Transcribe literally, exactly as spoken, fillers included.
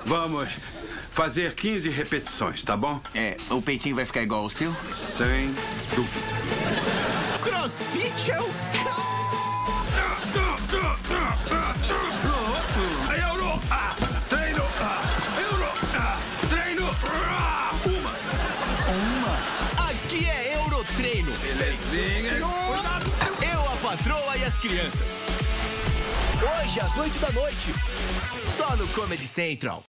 Vamos fazer quinze repetições, tá bom? É, o peitinho vai ficar igual ao seu? Sem dúvida. CrossFit é o... Euro! Ah, treino! Ah, euro! Ah, treino! Ah, uma! Uma? Aqui é Eurotreino. Belezinha! Cuidado! Eu, a patroa e as crianças. Hoje, às oito da noite. Só no Comedy Central.